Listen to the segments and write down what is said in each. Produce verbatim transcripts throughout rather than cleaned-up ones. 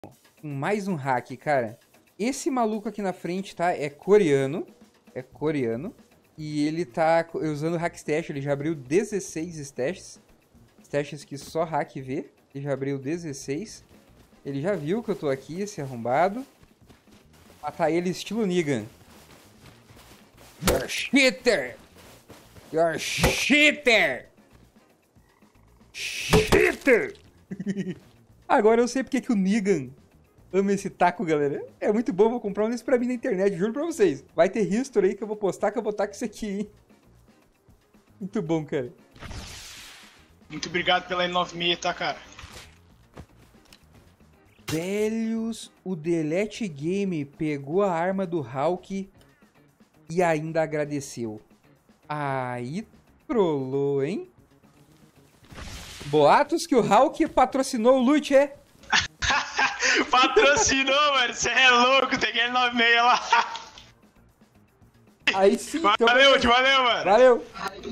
com mais um hack, cara. Esse maluco aqui na frente, tá? É coreano. É coreano. E ele tá usando o hack stash. Ele já abriu dezesseis stashes. Stashes que só hack vê. Ele já abriu dezesseis. Ele já viu que eu tô aqui, esse arrombado. Matar ele estilo Negan. You're shitter! You're shitter! Shitter! Agora eu sei porque que o Negan ama esse taco, galera. É muito bom, vou comprar um desse pra mim na internet, juro pra vocês. Vai ter history aí que eu vou postar, que eu vou estar com isso aqui, hein? Muito bom, cara. Muito obrigado pela N nove seis, tá, cara? Velhos, o Delete Game pegou a arma do Hulk e ainda agradeceu. Aí trollou, hein? Boatos que o Hulk patrocinou o loot, é? Patrocinou, mano. Você é louco, tem N nove seis lá. Aí sim. Valeu, então... valeu, mano. Valeu.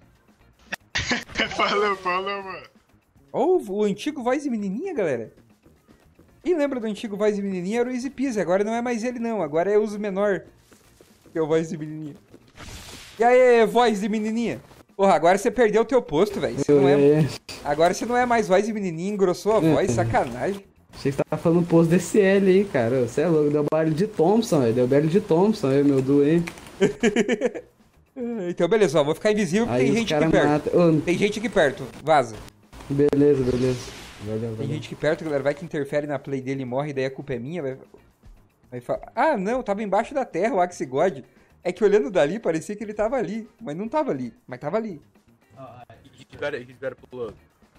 Falou, falou, mano. Ó, oh, o antigo Voz e Menininha, galera. Quem lembra do antigo Voz e Menininha era o Easy Peasy. Agora não é mais ele, não. Agora é o uso menor. Que é o Voz e Menininha. E aí, Voz e Menininha? Porra, agora você perdeu o teu posto, velho. É... Agora você não é mais Voz e Menininha, engrossou a voz, sacanagem. Achei que você tava falando posto desse L aí, cara. Você é louco, deu barulho de Thompson, velho. Deu barulho de Thompson aí, meu doente. Então, beleza, ó. Vou ficar invisível porque tem gente aqui perto. Oh, tem gente aqui perto, vaza. Beleza, beleza. Valeu, valeu. Tem gente aqui perto, galera. Vai que interfere na play dele e morre, daí a culpa é minha. Vai, vai falar... Ah, não, tava embaixo da terra o Axe God. É que olhando dali, parecia que ele tava ali. Mas não tava ali, mas tava ali. Uh, he's better, he's better below.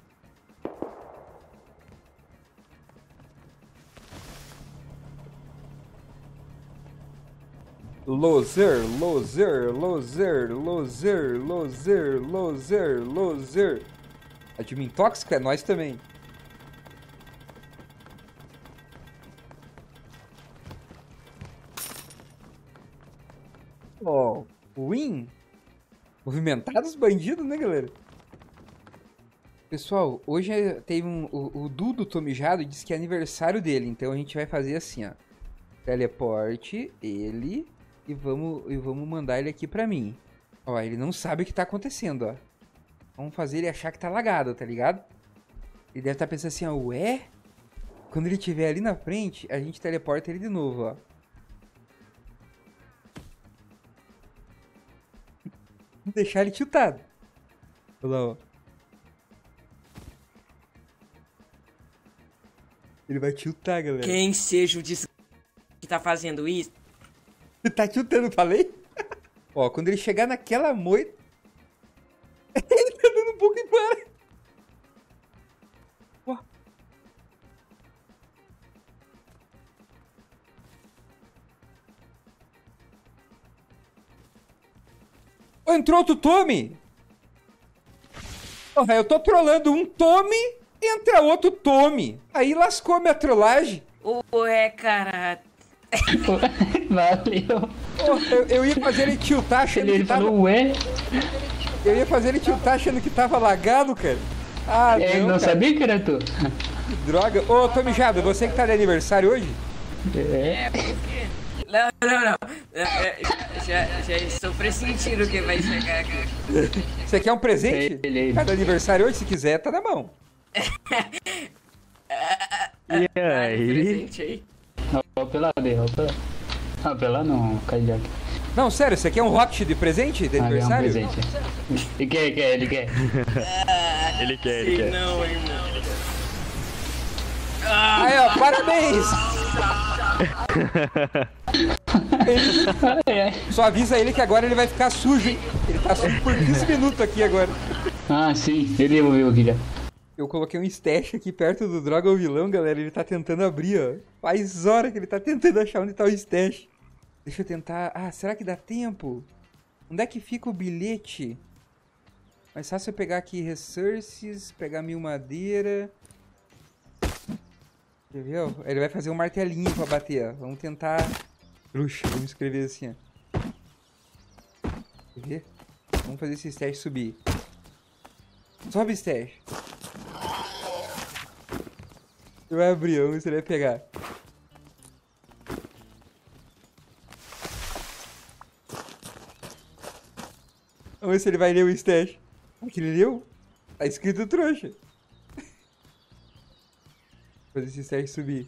Loser, loser, loser, loser, loser, loser, loser. Admin tóxico é nós também. Ó, oh, win. Movimentados bandidos, né, galera? Pessoal, hoje teve um... O, o Dudu Tomijado disse que é aniversário dele. Então a gente vai fazer assim, ó. Teleporte ele... E vamos, e vamos mandar ele aqui pra mim. Ó, ele não sabe o que tá acontecendo, ó. Vamos fazer ele achar que tá lagado, tá ligado? Ele deve estar pensando assim, ó, ué? Quando ele estiver ali na frente, a gente teleporta ele de novo, ó. Vamos deixar ele tiltado. Olha lá, ó. Ele vai tiltar, galera. Quem seja o des... que tá fazendo isso? Tá tiltando, falei? Ó, quando ele chegar naquela moita... ele tá dando um pouco e para. Ó. Oh, entrou outro Tommy. Oh, eu tô trolando um Tommy, entra outro Tommy. Aí lascou minha trollagem. Ué, cara... Valeu. Oh, eu, eu ia fazer ele tiltar achando ele que tava... falou, ué? Eu ia fazer ele tiltar achando que tava lagado, cara. Ah, é, não, não cara. sabia que era tu. Que droga. Ô, Tommy Jado, você que tá de aniversário hoje? É, porque... Não, não, não. Já, já, já estou pressentindo que vai chegar aqui. Você quer um presente? Ele... Cada aniversário hoje, se quiser, tá na mão. E aí? Presente aí. Ó, pela ali, ó, pela... Ah, pela não, Kajak. Não, sério, você quer um rocket de presente de ah, aniversário? É um presente. Ele quer, ele quer, ele quer. ele quer, ele quer. Não, irmão. Aí, ó, parabéns! Só avisa ele que agora ele vai ficar sujo, hein? Ele tá sujo por quinze minutos aqui agora. Ah, sim, ele devolveu aqui já. Eu coloquei um stash aqui perto do Droga ou Vilão, galera. Ele tá tentando abrir, ó. Faz hora que ele tá tentando achar onde tá o stash. Deixa eu tentar... Ah, será que dá tempo? Onde é que fica o bilhete? Mais fácil eu pegar aqui Resources, pegar mil madeira. Quer ver, ó? Ele vai fazer um martelinho pra bater, ó. Vamos tentar... Bruxa, vamos escrever assim, ó. Quer ver? Vamos fazer esse stash subir. Sobe stash. Você vai abrir, vamos ver se ele vai pegar. Vamos ver se ele vai ler o stash. O que ele leu? Tá escrito trouxa. Fazer esse stash subir.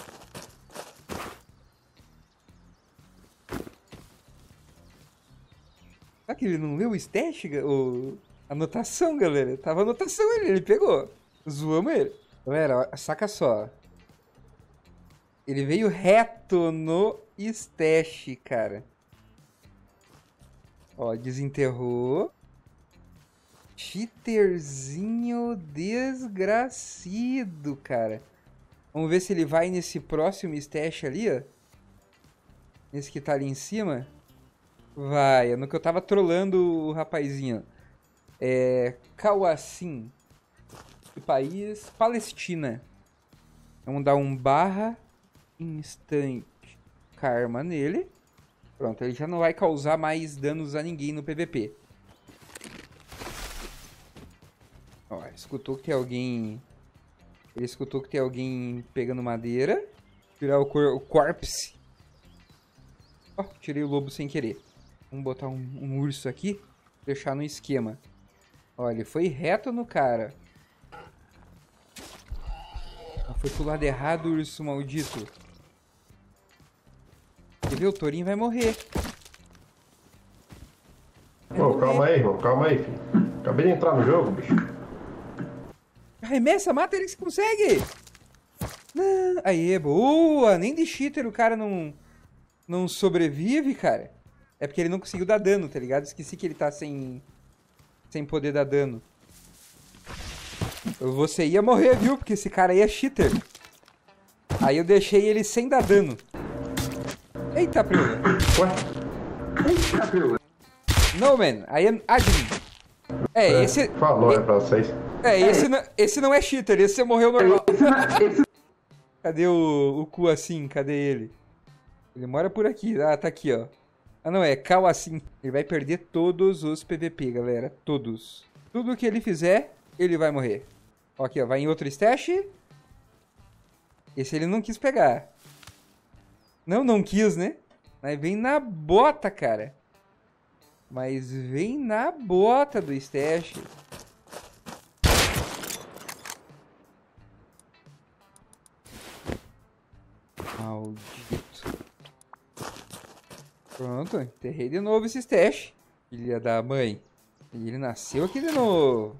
Será que ele não leu o stash? O... Anotação, galera. Tava anotação ele, ele pegou. Zoamos ele. Galera, ó, saca só. Ele veio reto no stash, cara. Ó, desenterrou. Cheaterzinho desgracido, cara. Vamos ver se ele vai nesse próximo stash ali, ó. Nesse que tá ali em cima. Vai, é no que eu tava trolando o rapazinho. É... Kawassim. Que país? Palestina. Vamos dar um barra instant karma nele. Pronto, ele já não vai causar mais danos a ninguém no P V P. Ó, escutou que tem alguém... Ele escutou que tem alguém pegando madeira. Tirar o, cor... o corpse. Ó, tirei o lobo sem querer. Vamos botar um, um urso aqui. Deixar no esquema. Olha, ele foi reto no cara. Foi pro lado errado, urso maldito. Quer ver? O tourinho vai morrer. Vai Ô, morrer. calma aí, irmão. Calma aí, filho. Acabei de entrar no jogo, bicho. Arremessa, mata ele que você consegue. Não. Aê, boa. Nem de cheater o cara não, não sobrevive, cara. É porque ele não conseguiu dar dano, tá ligado? Esqueci que ele tá sem, sem poder dar dano. Você ia morrer, viu? Porque esse cara aí é cheater. Aí eu deixei ele sem dar dano. Eita, preula. Ué? Eita, preula. No, man. I am admin. É, É, esse... falou, e- é pra vocês. É, esse, não, esse não é cheater. Esse você morreu normal. Cadê o, o cu assim? Cadê ele? Ele mora por aqui. Ah, tá aqui, ó. Ah, não, é Kawassim. Ele vai perder todos os P V P, galera. Todos. Tudo que ele fizer, ele vai morrer. Ó, aqui, ó. Vai em outro stash. Esse ele não quis pegar. Não, não quis, né? Mas vem na bota, cara. Mas vem na bota do stash. Maldito. Pronto, enterrei de novo esse stash. Filha da mãe. E ele nasceu aqui de novo.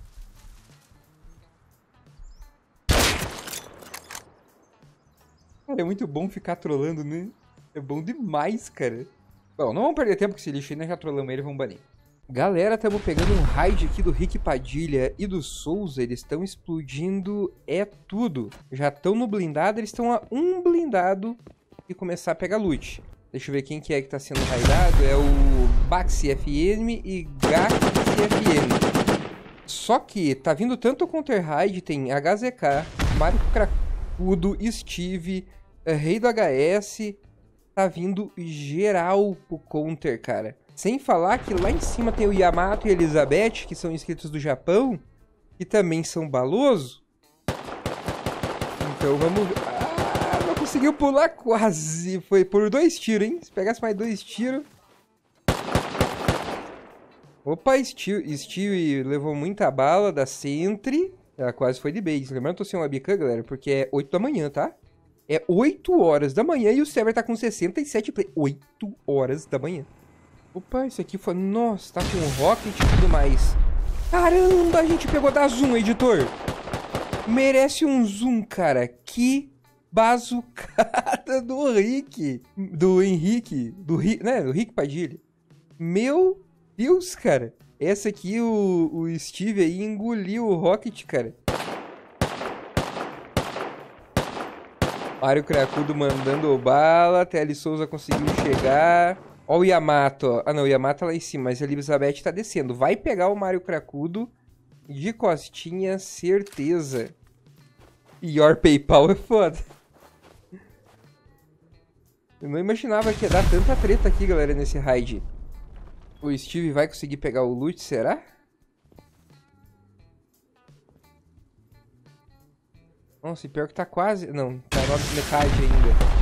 Cara, é muito bom ficar trolando, né? É bom demais, cara. Bom, não vamos perder tempo com esse lixo aí, nós já trollamos ele, vamos banir. Galera, estamos pegando um raid aqui do Rick Padilha e do Souza. Eles estão explodindo é tudo. Já estão no blindado, eles estão a um blindado e começar a pegar loot. Deixa eu ver quem que é que está sendo raidado. É o Baxi F M e Gaxi F M. Só que tá vindo tanto o Counter Raid, tem H Z K, Mario Cracudo, Steve, Rei do H S. Tá vindo geral pro Counter, cara. Sem falar que lá em cima tem o Yamato e a Elizabeth, que são inscritos do Japão, que também são baloso. Então vamos... Ah, não conseguiu pular quase. Foi por dois tiros, hein? Se pegasse mais dois tiros... Opa, Steve, Steve levou muita bala da Sentry. Ela quase foi de base. Lembrando que eu tô sem uma webcam, galera, porque é oito da manhã, tá? É oito horas da manhã e o server tá com sessenta e sete play. oito horas da manhã. Opa, esse aqui foi... Nossa, tá com rocket e tudo mais. Caramba, a gente pegou da zoom, editor. Merece um zoom, cara. Que bazucada do Rick. Do Henrique. Do Rick, né? Do Rick Padilha. Meu Deus, cara. Essa aqui, o, o Steve aí engoliu o rocket, cara. Mario Cracudo mandando bala. Tele Souza conseguiu chegar. Ó o Yamato, ó. Ah não, o Yamato tá lá em cima, mas a Elizabeth tá descendo. Vai pegar o Mario Cracudo de costinha, certeza. Your PayPal é foda. Eu não imaginava que ia dar tanta treta aqui, galera, nesse raid. O Steve vai conseguir pegar o loot, será? Nossa, e pior que tá quase... Não, tá na metade ainda.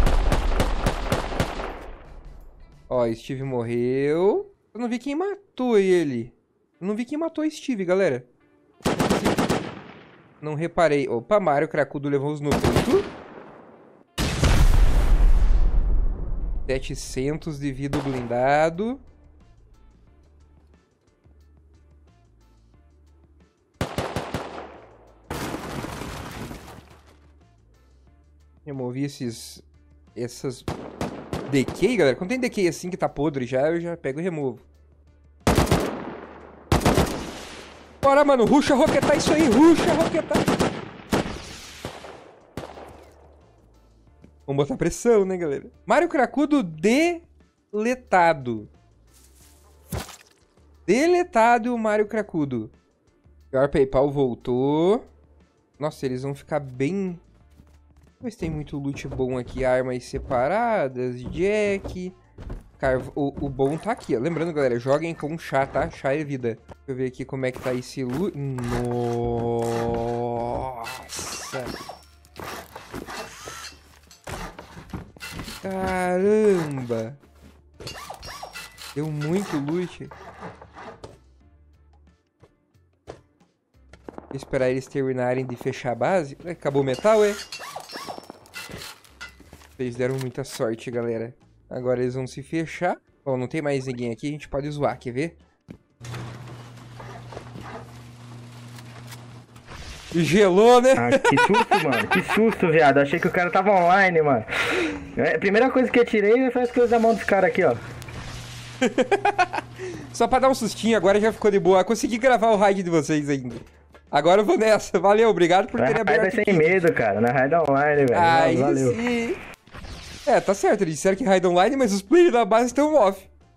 Ó, Steve morreu. Eu não vi quem matou ele. Não vi quem matou o Steve, galera. Não reparei. Opa, Mario Cracudo levou os números. setecentos de vida blindado. Removi esses... Essas... Decay, galera. Quando tem decay assim que tá podre já, eu já pego e removo. Bora, mano. Ruxa, roquetar isso aí. Ruxa, roquetar. Vamos botar pressão, né, galera? Mario Cracudo deletado. Deletado o Mario Cracudo. Pior PayPal voltou. Nossa, eles vão ficar bem... Mas tem muito loot bom aqui. Armas separadas, Jack... Carv... O, o bom tá aqui, ó. Lembrando, galera, joguem com chá, tá? Chá é vida. Deixa eu ver aqui como é que tá esse loot. Nossa! Caramba! Deu muito loot. Vou esperar eles terminarem de fechar a base. Acabou o metal, é? Eles deram muita sorte, galera. Agora eles vão se fechar. Bom, não tem mais ninguém aqui, a gente pode zoar, quer ver? Gelou, né? Ah, que susto, mano. Que susto, viado. Achei que o cara tava online, mano. A primeira coisa que eu tirei foi as coisas da mão dos caras aqui, ó. Só pra dar um sustinho, agora já ficou de boa. Consegui gravar o raid de vocês ainda. Agora eu vou nessa. Valeu, obrigado por terem aberto. Na raid é sem medo, cara. Na raid online, velho. Aí valeu. Sim. É, tá certo. Eles disseram que raid online, mas os players da base estão off.